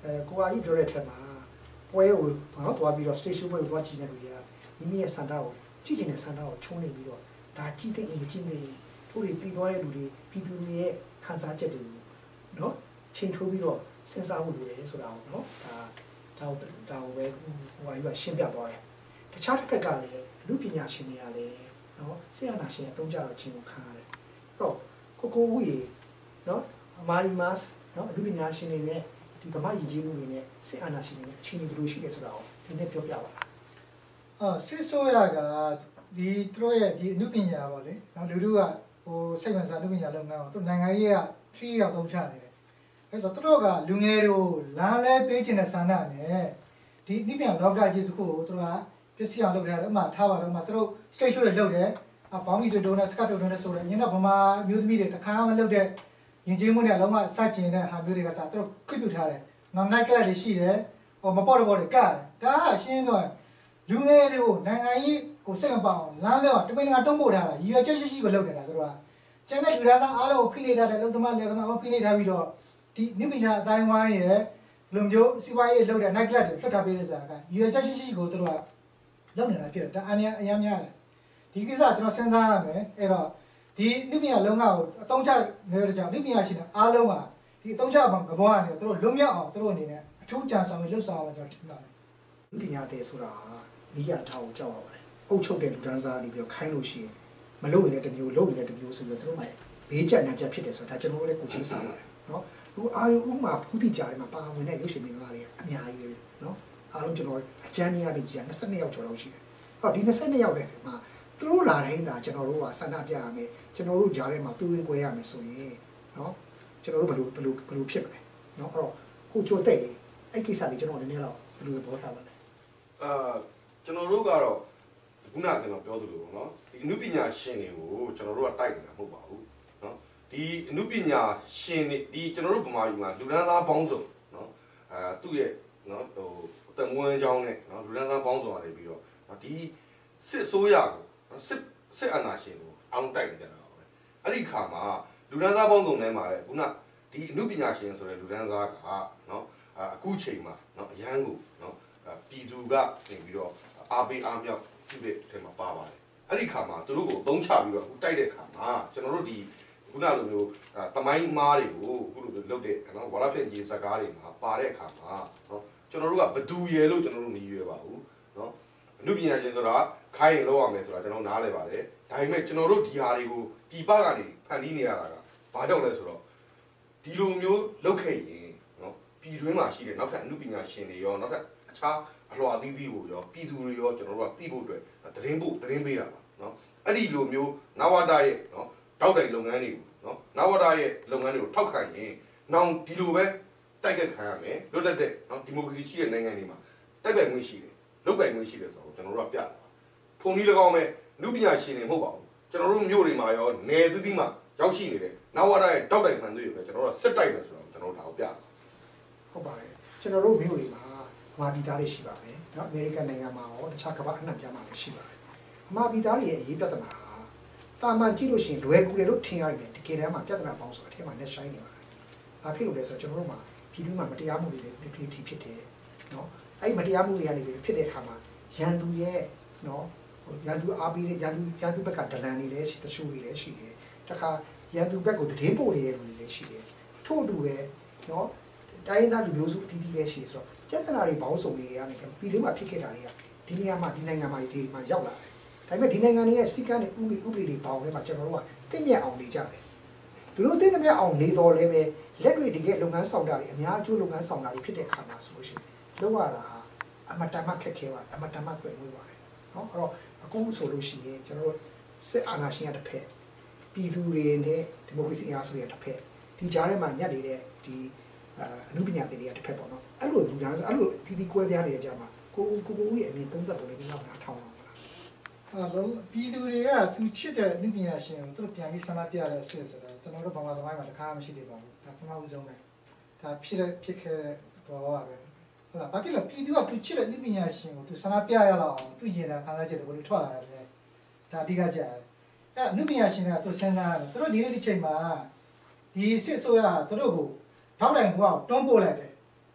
ကိုကကြီးပြောတဲ့ထက်မှာပွဲကိုနော်သွားပြီးတော့ station ပွဲကိုသွားကြည့်နေလို့ရမိမိရဲ့စံတာကိုကြည့်ချင်တဲ့စံတာကိုချုံးနေပြီးတော့ဒါကြည့်တဲ့အင်မကြည့်နေတို့တွေပြီးသွားတဲ့လူတွေပြည်သူတွေရဲ့ခံစားချက်တွေကိုနော်ချိန်ထိုးပြီးတော့စဉ်းစားဖို့လိုတယ်ဆိုတာကိုနော်ဒါကိုပဲဟိုကယူရှင်းပြသွားတယ်တခြားတစ်ဖက်ကလည်းလူပညာရှင်တွေကလည်းနော်ဆရာနာရှင်အသုံးကြတော့ခြင်းကိုခံရတယ်အဲ့တော့ကိုဝီနော်အမိုင်းမတ်နော်လူပညာရှင်တွေနဲ့ဒီဗမာရည်ကြီးမှုတွေနဲ့စစ်အာဏာရှင်တွေနဲ့အခြေအနေဘယ်လိုရှိလဲဆိုတာကိုဒီနေ့ပြောပြပါလားစစ်ဆိုးရကဒီသူတို့ရဲ့ဒီအမှုပညာပေါ့လေနော်လူတို့ကဟိုစိတ်ဝင်စားအမှုပညာလုပ်ငန်းအောင်သူနိုင်ငံရေးက3ရောက်သုံးချနေတယ်အဲဆိုသူတို့ကလူငယ်တွေကိုလမ်းလဲပေးခြင်းတဲ့ဆန္ဒနဲ့ဒီအမှုပညာလောကကြီးတစ်ခုကိုသူတို့ကပစ္စည်းအောင်လုပ်ထားတယ်ဥမာထားပါတော့ဥမာသူတို့ stage show တွေလုပ်တယ်ဘောင်းမီတွေတုံးနဲ့စကတ်တုံးနဲ့ဆိုတယ်ညနေဗမာမျိုးသမီးတွေတခါမှလုပ်တဲ့ယဉ်ကျေးမှုနဲ့လုံးဝစကျင်တဲ့ဟာမျိုးတွေကစားသူတို့ခွင့်ပြုထားတယ်နောက် night club တွေရှိတယ်ဟိုမပေါ်တော့တွေကတယ်ဒါကရှင်းတော့လူငယ်တွေကိုနိုင်ငံရေးကိုစိတ်မပေါအောင်လမ်းတော့တပင်းကတုံးပို့ထားတာရည်ရွယ်ချက်ရှိကိုလုပ်နေတာသူတို့ကကျန်တဲ့လူသားစားအားလုံးကိုဖိနှိပ်ထားတဲ့လုံသမားလေသမားကိုဖိနှိပ်ထားပြီးတော့ဒီနိမိတ်အတိုင်းဝိုင်းရဲ့လူမျိုးစီးပွားရေးလုပ်တဲ့ night club တွေဖျက်ထားပေးတဲ့စားကရည်ရွယ်ချက်ရှိကိုသူတို့ကလုပ်နေတာဖြစ်တယ်ဒါအများများတယ်ဒီကိစ္စကျွန်တော်စဉ်းစားရမယ်အဲ့တော့ဒီနိမိတ်လုံးကိုအသုံးချနေတဲ့ကြောင့်နိမိတ်ရှိတဲ့အားလုံးကဒီအသုံးချbằngကဘောကနေသူတို့လွတ်မြောက်အောင်သူတို့အနေနဲ့အထူးကြံဆောင်လှုပ်ဆောင်အောင်ကျွန်တော်ထင်ပါတယ်ပညာတဲ့ဆိုတာနီးရထားကိုကြောက်ရပါတယ်အုပ်ချုပ်တဲ့လူဒန်းစားနေပြီးတော့ခိုင်းလို့ရှိရင်မလုပ်ရင်လည်းတစ်မျိုးလုပ်ရင်လည်းတစ်မျိုးဆိုပြီးတော့သူတို့မှဘေးကျနာချက်ဖြစ်တယ်ဆိုတာဒါကျွန်တော်တို့လည်းကိုချင်းစားပါတယ်နော်အခုအာယုဥမာဖူးတိကြားထဲမှာပါဝင်တဲ့ရုပ်ရှင်မင်းသားတွေအများကြီးပဲနော်အားလုံးကျွန်တော်အကျမ်းကြီးရနေကြီး22ယောက်ကျော်တော့ရှိတယ်ဟောဒီ22ယောက်တဲ့မှာသူတို့လာတိုင်းဒါကျွန်တော်တို့ကဆန္ဒပြရမယ်ကျွန်တော်တို့ကြားထဲမှာတူဝင်꿰ရမယ်ဆိုရင်နော်ကျွန်တော်တို့ဘယ်လိုဖြစ်မလဲเนาะအဲ့တော့ကိုချိုတဲ့အဲ့ကိစ္စလေးကျွန်တော်နည်းနည်းတော့ဘယ်လိုပြောထားပါလဲကျွန်တော်တို့ကတော့ခုနကကျွန်တော်ပြောသလိုပေါ့နော်ဒီအနုပညာရှင်တွေကိုကျွန်တော်တို့ကတိုက်နေတာမဟုတ်ပါဘူးเนาะဒီအနုပညာရှင်တွေဒီကျွန်တော်တို့ဗမာပြည်မှာလူဒန်းသားပေါင်းစုံเนาะသူ့ရဲ့เนาะဟိုတမွန်းချောင်းနဲ့เนาะလူဒန်းသားပေါင်းစုံကနေပြီးတော့ဒီစစ်ဆိုးရကိုစစ်အာဏာရှင်ကိုအောင်တိုက်နေကြတာပါပဲအဲ့ဒီခါမှာလူဒန်းသားပေါင်းစုံထဲမှာလည်းခုနဒီအနုပညာရှင်ဆိုတဲ့လူဒန်းစားကเนาะအခုချိန်မှာเนาะအရန်ကိုเนาะပြည်သူကနေပြီးတော့အားပေးအားမြောက်ပြုတဲ့အထက်မှာပါပါတယ်အဲ့ဒီခါမှာသူတို့ကိုသုံးချပြီးတော့အခုတိုက်တဲ့ခါမှာကျွန်တော်တို့ဒီခုနလိုမျိုးတမိုင်းမားတွေကိုအခုလိုလုပ်တဲ့เนาะဝါရဖြန့်ကြီးစကားတွေမှာပါတဲ့အခါမှာเนาะကျွန်တော်တို့ကဘသူရဲလို့ကျွန်တော်တို့မရွေးပါဘူးเนาะအနုပညာရှင်ဆိုတာခိုင်းရင်လုပ်ရမယ်ဆိုတာကျွန်တော်နားလည်ပါတယ်ဒါပေမဲ့ကျွန်တော်တို့ဒီဟာတွေကိုပြည်ပကနေဖန်တီးနေရတာကဘာကြောင့်လဲဆိုတော့ဒီလိုမျိုးလုပ်ခဲ့ရင်เนาะပြည်တွင်းမှာရှိတဲ့နောက်ထပ်အနုပညာရှင်တွေရောနောက်ထပ်အခြားအလွှာအသီးသီးကိုရောပြည်သူတွေရောကျွန်တော်တို့ကသိဖို့အတွက်သတင်းပေးတာပါเนาะအဲ့ဒီလိုမျိုးနဝတရဲ့เนาะတောက်တိုင်လုပ်ငန်းတွေကိုเนาะနဝတရဲ့လုပ်ငန်းတွေကိုထောက်ခံရင်နောင်ဒီလိုပဲတိုက်ခိုက်ခံရမယ်လွတ်လပ်တဲ့เนาะဒီမိုကရေစီရှိတဲ့နိုင်ငံတွေမှာတိုက်ပိုက်မှုရှိတယ်လုပ်ပိုင်မှုရှိတယ်ဆိုတော့ကျွန်တော်တို့ကပြတာထုံနည်း၎င်းမဲ့အနုပညာရှင်တွေမဟုတ်ပါဘူးကျွန်တော်တို့မြို့တွေမှာရောနယ်သီးသီးမှာရောက်ရှိနေတဲ့နဝရရဲ့တောက်တိုင်မှန်တွေပဲကျွန်တော်တို့စစ်တိုက်မယ်ဆိုတော့ကျွန်တော်တို့ဒါကိုပြဟုတ်ပါတယ်ကျွန်တော်တို့မြို့တွေမှာမာပီသားတွေရှိပါမယ်เนาะအမေရိကန်နိုင်ငံမှာရောတခြားကမ္ဘာအနှံ့ပြားမှာလည်းရှိပါတယ်မာပီသားတွေရဲ့အရေးပြဿနာတာမန်ကြည့်လို့ရှိရင်လွယ်ကူတယ်လို့ထင်ရတယ်တကယ်တမ်းမှာပြဿနာပေါင်းဆိုအထက်မှာလက်ဆိုင်နေပါတယ်ဘာဖြစ်လို့လဲဆိုတော့ကျွန်တော်တို့မှာပြည်တွင်းမှာမတရားမှုတွေလည်းဖြစ်တယ်เนาะအဲ့မတရားမှုတွေကနေဖြစ်တဲ့အခါမှာရန်သူရဲ့เนาะရန်သူအားပေးတဲ့ရန်သူဘက်ကဒလန်တွေလည်းရှိတချို့တွေလည်းရှိတယ်တခါရန်သူဘက်ကိုသတင်းပို့နေတဲ့လူတွေလည်းရှိတယ်ထို့အတူပဲเนาะတိုင်းရင်းသားလူမျိုးစုအသီးသီးလည်းရှိဆိုတော့ပြဿနာတွေပေါင်းစုံတွေကနေပြည်တွင်းမှာဖြစ်ခဲ့တာတွေကဒီနေရာမှာဒီနိုင်ငံမှာဒီမှာရောက်လာတယ်ဒါပေမဲ့ဒီနိုင်ငံတွေရဲ့စီကံတွေဥပဒေတွေပေါင်းထဲမှာကျွန်တော်တို့ကတင့်မြတ်အောင်နေကြတယ်ဒီလိုတင့်မြတ်အောင်နေတော်လည်းပဲလက်တွေတကယ်လုပ်ငန်းဆောင်တာတွေအများအကျိုးလုပ်ငန်းဆောင်တာတွေဖြစ်တဲ့အခါမှာဆိုလို့ရှိရင်လောက်ရတာအမတမခက်ခဲပါအမတမတွေ့ဝေးပါတယ်เนาะအဲ့တော့အခုဆိုလို့ရှိရင်ကျွန်တော်တို့စစ်အာဏာရှင်ရတစ်ဖက်ပြည်သူတွေနဲ့ဒီမိုကရေစီအားဆိုရတစ်ဖက်ဒီကြားထဲမှာညက်နေတဲ့ဒီအနုပညာတွေတစ်ဖက်ပေါ့နော်အဲ့လိုလူများဆိုအဲ့လိုဒီကွဲပြားနေတဲ့ကြားမှာကိုရဲ့အမြင်သုံးသပ်ပုံလေးနောက်ထားထောင်းအောင်ပါအဲ့တော့ပြည်သူတွေကသူချစ်တဲ့အနုပညာရှင်ကိုသူတို့ပြန်ပြီးဆန္ဒပြတဲ့စစ်ဆိုတာကျွန်တော်တို့ဗမာသမိုင်းမှာတစ်ခါမှမရှိသေးပါဘူးဒါပထမဦးဆုံးပဲဒါဖြစ်ခဲ့တဲ့ဘောပါပဲဟုတ်လားဘာဖြစ်လဲပြည်သူကသူချစ်တဲ့အနုပညာရှင်ကိုသူဆန္ဒပြရလောက်အောင်သူရင်တာခံစားချက်တွေဘယ်လိုထွက်လာလဲဒါအဓိကကြတယ်အဲ့အနုပညာရှင်တွေကသူစဉ်းစားရတယ်သူတို့ဒီနေ့ဒီချိန်မှာဒီစစ်ဆိုးရသူတို့ကိုထောက်တိုင်ဘွားကိုတွန်းပို့လိုက်တယ်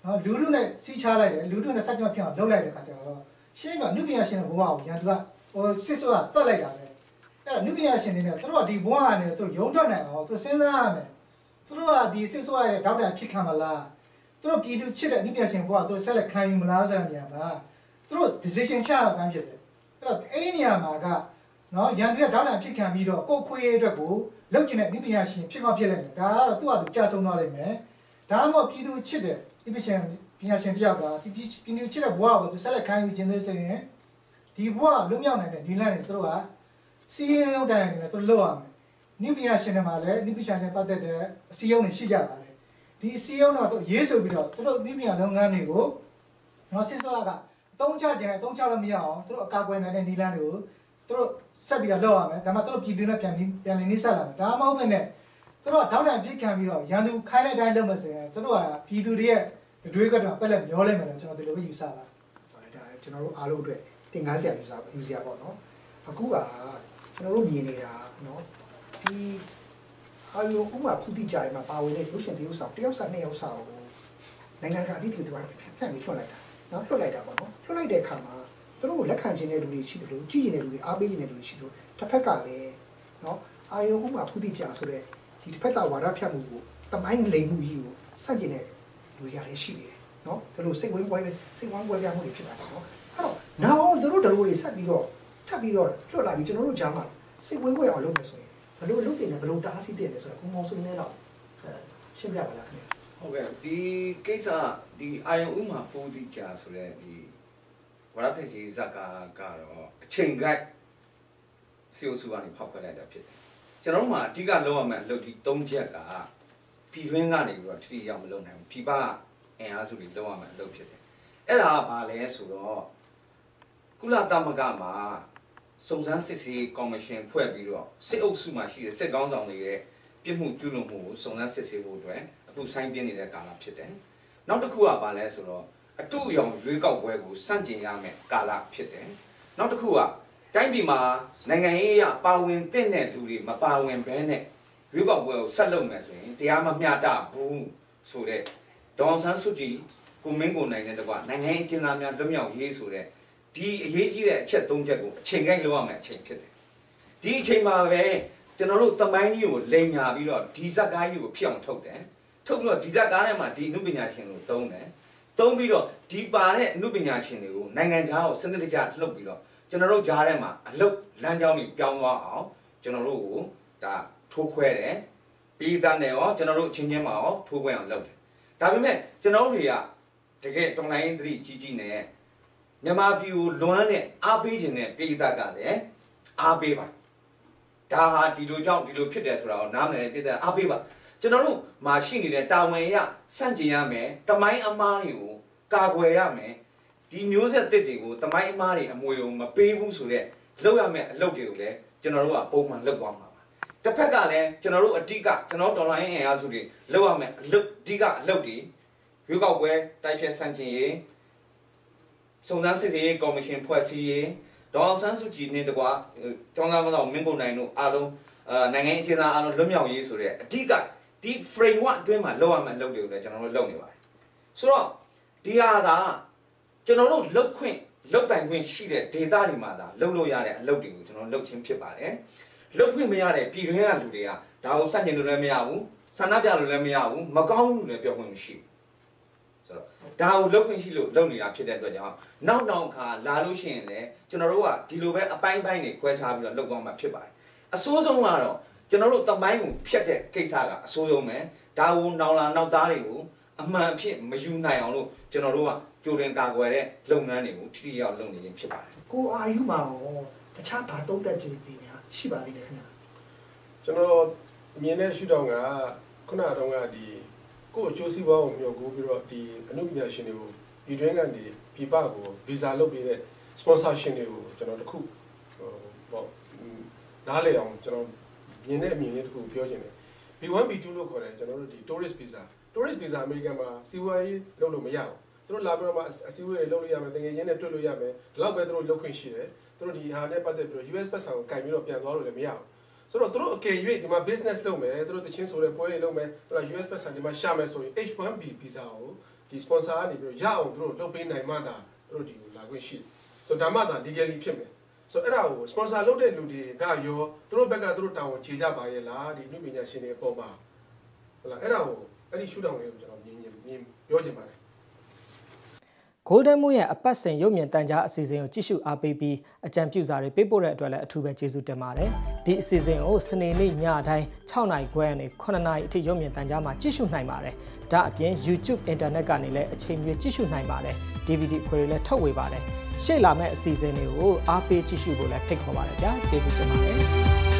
နော်လူတို့နဲ့စီးချလိုက်တယ်လူတို့နဲ့စက်ကြမဖြစ်အောင်လုပ်လိုက်တဲ့ခါကျတော့ရှင်းကနုပညာရှင်တဲ့ဘဝကိုရန်သူကဟိုစစ်ဆိုးကတတ်လိုက်တာပဲအဲ့တော့နုပညာရှင်တွေနဲ့သူတို့ကဒီဘဝကနေသူတို့ရုံထွက်နိုင်အောင်သူစဉ်းစားရမယ်သူတို့ကဒီစစ်ဆိုးရဲ့ဒေါက်တာဖြစ်ခံမလားသူတို့ပြည်သူချစ်တဲ့နုပညာရှင်ဘဝသူတို့ဆက်လက်ခံယူမလားဆိုတဲ့နေရာမှာသူတို့ decision ချရမှန်းဖြစ်တယ်အဲ့တော့အဲ့ဒီနေရာမှာကနော်ရန်သူကဒေါက်တာဖြစ်ခံပြီးတော့ကိုခွေးအတွက်ကိုလောက်ကျင်တဲ့နုပညာရှင်ဖြစ်သွားဖြစ်လိုက်မယ်ဒါကတော့သူ့အတူကြာဆုံးသွားလိမ့်မယ်ဒါမှမဟုတ်ပြည်သူချစ်တဲ့နုပညာရှင်တယောက်ကဒီပြည်သူချစ်တဲ့ဘဝကိုသူဆက်လက်ခံယူခြင်းသေးဆိုရင်ဒီဘဝလွတ်မြောက်နိုင်တဲ့ဒီလမ်းတွေသူတို့ကစီရင်ရုံတိုင်းနေသူတို့လောက်ရမယ်နုပညာရှင်တွေမှာလည်းနုပညာရှင်ပတ်သက်တဲ့အစည်းအရုံးတွေရှိကြပါတယ်ဒီအစည်းအရုံးတော့ရေးဆိုပြီးတော့သူတို့နုပညာလုပ်ငန်းတွေကိုနော်စစ်စောကအသုံးချခြင်းနဲ့အသုံးချလို့မရအောင်သူတို့အကာအကွယ်နိုင်တဲ့ဒီလမ်းတွေကိုသူတို့ဆက်ပြီးတော့လောက်ရမယ်ဒါမှသူတို့ပြည်သူနဲ့ပြန်လည်နှိစက်လာမယ်ဒါမှမဟုတ်ဘဲနဲ့သူတို့ကတောက်တန်ပြစ်ခံပြီးတော့ရန်သူခိုင်းတဲ့အတိုင်းလုပ်မယ်ဆိုရင်သူတို့ကပြည်သူတွေရဲ့တွေးကတော့ပက်လက်မျောလိုက်မယ်လို့ကျွန်တော်ဒီလိုပဲယူဆပါဒါကျွန်တော်တို့အားလုံးအတွက်သင်ခန်းစရာယူဆရာပေါ့နော်အခုကကျွန်တော်တို့မြင်နေတာနော်ဒီအာယုံဥမာဖူတိကြရမှာပါဝင်တဲ့ရုပ်ရှင်သရုပ်ဆောင်တယောက်စာနှစ်ယောက်စာကိုနိုင်ငံကအသီးသီးတွေဖြန့်ပြီးထွက်လိုက်တာနော်လွတ်လိုက်တာပေါ့နော်လွတ်လိုက်တဲ့အခါမှာသူတို့ကိုလက်ခံခြင်းတဲ့လူတွေရှိတယ်လို့ကြည်ကျင်တဲ့လူတွေအားပေးခြင်းတဲ့လူတွေရှိတယ်လို့တစ်ဖက်ကလည်းနော်အာယုံဥမာဖူတိကြဆိုတဲ့ဒီတစ်ဖက်ကဝါဒဖြတ်မှုကိုတမိုင်းလိမ်မှုကြီးကိုစန့်ကျင်တဲ့လူတွေလည်းရှိတယ်နော်ဒါလို့စိတ်ဝင်းပွဲပြမှုတွေဖြစ်တာပေါ့နော်အဲ့တော့နောက်တို့တွေဆက်ပြီးတော့ထပ်ပြီးတော့လွတ်လာပြီးကျွန်တော်တို့ကြားမှာစိတ်ဝင်းပွဲအောင်လုပ်မယ်ဆိုရင်ဘယ်လိုလုပ်တင်လဲဘယ်လိုတားဆီးတင်လဲဆိုတော့ဘုံဘုံစုံနေတော့ရှင်းပြပါလားခင်ဗျဟုတ်ကဲ့ဒီကိစ္စဒီအာယုံဥမာဖိုးတိကြာဆိုတဲ့ဒီဝရဖိတ်စီဇက်ကတော့အချိန်ကိုက်စီအိုစုကနေဖောက်ခွဲလိုက်တာဖြစ်တယ်ကျွန်တော်တို့မှာအဓိကလောက်ရမယ့်အလုပ်ဒီ၃ချက်ကပြည်တွင်းကနေပြီးတော့ထိထိရောက်မလုပ်နိုင်ဘူးပြည်ပအင်အားစုတွေလောက်ရမယ့်အလုပ်ဖြစ်တယ်အဲ့ဒါကဘာလဲဆိုတော့ကုလသမဂ္ဂမှာစုံစမ်းစစ်ဆေးကော်မရှင်ဖွဲ့ပြီးတော့စစ်အုပ်စုမှာရှိတဲ့စစ်ကောင်းဆောင်တွေရဲ့ပြစ်မှုကျူးလွန်မှုကိုစုံစမ်းစစ်ဆေးဖို့အတွက်အခုဆိုင်းပြင်းနေတဲ့ကာလဖြစ်တယ်နောက်တစ်ခုကဘာလဲဆိုတော့အတူအယောင်ရွေးကောက်ပွဲကိုစန့်ကျင်ရမယ့်ကာလဖြစ်တယ်နောက်တစ်ခုကတိုင်းပြည်မှာနိုင်ငံရေးအရပါဝင်တဲ့လူတွေမပါဝင်ဘဲနဲ့ရွေးကောက်ပွဲကိုဆက်လုပ်မယ်ဆိုရင်တရားမမျှတဘူးဆိုတဲ့ဒေါ်ဆန်းစုကြည်ကိုမင်းကိုနိုင်တဲ့တကွနိုင်ငံရေးအကျဉ်းသားများလွတ်မြောက်ရေးဆိုတဲ့ဒီအရေးကြီးတဲ့အချက်၃ချက်ကိုအချိန်ကိုက်လုပ်ရမယ်အချိန်ဖြစ်တယ်ဒီအချိန်မှာပဲကျွန်တော်တို့တမိုင်းကြီးကိုလိန်ညာပြီးတော့ဒီဇက်ကားကြီးကိုဖြစ်အောင်ထုတ်တယ်ထုတ်ပြီးတော့ဒီဇက်ကားထဲမှာဒီအမှုပညာရှင်ကိုသုံးတယ်သုံးပြီးတော့ဒီပါတဲ့အမှုပညာရှင်တွေကိုနိုင်ငံခြားကိုစနစ်တကျလှုပ်ပြီးတော့ကျွန်တော်တို့ကြားထဲမှာအလုတ်လမ်းကြောင်းတွေပြောင်းသွားအောင်ကျွန်တော်တို့ကိုဒါထိုးခွဲတယ်ပြီးသားနဲ့ရောကျွန်တော်တို့အချင်းချင်းမှာရောထိုးခွဲအောင်လုပ်တယ်ဒါပေမဲ့ကျွန်တော်တို့တွေကတကယ်တော်လိုင်းသတိကြီးကြီးနဲ့မြန်မာပြည်ကိုလွမ်းတဲ့အားပေးခြင်းနဲ့ပြည်သားကလည်းအားပေးပါဒါဟာဒီလိုကြောင့်ဒီလိုဖြစ်တယ်ဆိုတာကိုနားမလည်တဲ့ပြည်သားအားပေးပါကျွန်တော်တို့မှာရှိနေတဲ့တာဝန်ရစန့်ကျင်ရမယ်တမိုင်းအမားတွေကိုကာကွယ်ရမယ်ဒီမျိုးဆက်တစ်တွေကိုတမိုင်းအမားတွေအမွေကိုမပေးဘူးဆိုတဲ့လုပ်ရမယ့်အလုပ်တွေကိုလည်းကျွန်တော်တို့ကပုံမှန်လုပ်သွားမှာပါတစ်ဖက်ကလည်းကျွန်တော်တို့အဓိကကျွန်တော်ဒေါ်လာရင်းအင်အားစုတွေလုပ်ရမယ့်အလုပ်အဓိကအလုပ်တွေရွေးကောက်ပွဲတိုက်ဖြတ်စန့်ကျင်ရေးစုံစမ်းစစ်ဆေးရေးကော်မရှင်ဖွဲ့စည်းရေးဒေါ်အောင်ဆန်းစုကြည်နဲ့တကွာကျောင်းသားမတော်မင်းကုန်နိုင်တို့အားလုံးနိုင်ငံအကျဉ်းသားအားလုံးလွတ်မြောက်ရေးဆိုတဲ့အဓိကဒီ framework အတွင်းမှာလုပ်ရမယ့်အလုပ်တွေကိုလည်းကျွန်တော်တို့လုပ်နေပါတယ်ဆိုတော့ဒီဟာကကျွန်တော်တို့လုပ်ခွင့်လုပ်ပိုင်ခွင့်ရှိတဲ့ data တွေမှာသာလုပ်လို့ရတဲ့အလုပ်တွေကိုကျွန်တော်လုပ်ချင်းဖြစ်ပါတယ်လုပ်ခွင့်မရတဲ့ပြည်တွင်းကလူတွေကဒါကိုစန့်ကျင်လို့လည်းမရဘူးဆန္ဒပြလို့လည်းမရဘူးမကောင်းဘူးလို့လည်းပြောခွင့်မရှိဘူးဆိုတော့ဒါကိုလုပ်ခွင့်ရှိလို့လုပ်နေတာဖြစ်တဲ့အတွက်ကြောင့်နောက်ခါလာလို့ရှိရင်လည်းကျွန်တော်တို့ကဒီလိုပဲအပိုင်းပိုင်းတွေခွဲခြားပြီးတော့လုပ်သွားမှာဖြစ်ပါတယ်အစိုးဆုံးကတော့ကျွန်တော်တို့တမိုင်းကိုဖြတ်တဲ့ကိစ္စကအစိုးဆုံးပဲဒါကိုနောက်လာနောက်သားတွေကိုအမှန်အဖြစ်မယူနိုင်အောင်လို့ကျွန်တော်တို့ကကြိုတင်ကာကွယ်တဲ့လုပ်ငန်းတွေကိုထိထိရောက်လုပ်နေခြင်းဖြစ်ပါတယ်ကိုအာယူမှာရောတခြားဘာတုံးတက်ခြင်းတွေများရှိပါသေးတယ်ခင်ဗျာကျွန်တော်မြင်တဲ့ရှုထောင့်ကခုနကတော့ကဒီကို့အကျိုးစီးပွားကိုမျှော်ကိုပြီးတော့ဒီအမှုပညာရှင်တွေကိုပြည်တွင်းကနေပြည်ပကိုဗီဇာလုပ်ပေးတဲ့ sponsorship တွေကိုကျွန်တော်တခုပေါ့နားလည်အောင်ကျွန်တော်မြင်တဲ့အမြင်လေးတခုပြောချင်တယ် B1 B2 လို့ခေါ်တယ်ကျွန်တော်တို့ဒီ tourist visa အမေရိကန်မှာစီးပွားရေးလုပ်လို့မရဘူးသူတို့လာပြီးတော့မှအစည်းအဝေးတွေလုပ်လို့ရမယ်တကယ်ရင်းနဲ့တွေ့လို့ရမယ်ဒီလောက်ပဲသူတို့လုပ်ခွင့်ရှိတယ်သူတို့ဒီဟာနဲ့ပတ်သက်ပြီးတော့ US ပတ်စံကိုကင်ပြီးတော့ပြန်သွားလို့လည်းမရဘူးဆိုတော့သူတို့အကယ်၍ဒီမှာ business လုပ်မယ်သူတို့တချင်းဆိုတဲ့ပွဲတွေလုပ်မယ်သူတို့ US ပတ်စံဒီမှာရှာမယ်ဆိုရင် H1B visa ကိုဒီဒီ sponsor ကနေပြီးတော့ရအောင်သူတို့လုပ်ပေးနိုင်မှသာသူတို့ဒီကိုလာခွင့်ရှိတယ်ဆိုတော့ဒါမှသာ legally ဖြစ်မယ်ဆိုတော့အဲ့ဒါကို sponsor လုပ်တဲ့လူတွေကရောသူတို့ဘက်ကသူတို့တောင်းဝန်ခြေကြပါရဲ့လားဒီလူပညာရှင်တွေအပေါ်မှာဟုတ်လားအဲ့ဒါကိုအဲ့ဒီရှုထောင့်လေးကိုကျွန်တော်မြင်ပြောချင်ပါတယ် Golden Moon ရဲ့အပတ်စဉ်ရုပ်မြင်သံကြားအစီအစဉ်ကိုကြည့်ရှုအားပေးပြီးအကြံပြုစာတွေပေးပို့တဲ့အတွက်လည်းအထူးပဲကျေးဇူးတင်ပါတယ်။ဒီအစီအစဉ်ကိုစနေနေ့ညတိုင်း6နာရီခွဲနဲ့9နာရီအထိရုပ်မြင်သံကြားမှာကြည့်ရှုနိုင်ပါတယ်။ဒါအပြင် YouTube Internet ကနေလည်းအချိန်မီကြည့်ရှုနိုင်ပါတယ်။ DVD ခွေတွေလည်းထုတ်ဝေပါတယ်။ရှေ့လာမယ့်အစီအစဉ်တွေကိုအားပေးကြည့်ရှုဖို့လည်းဖိတ်ခေါ်ပါတယ်ဗျာ။ကျေးဇူးတင်ပါတယ်။